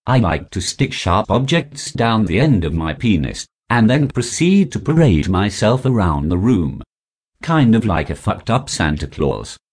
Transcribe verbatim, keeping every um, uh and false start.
I like to stick sharp objects down the end of my penis, and then proceed to parade myself around the room. Kind of like a fucked up Santa Claus.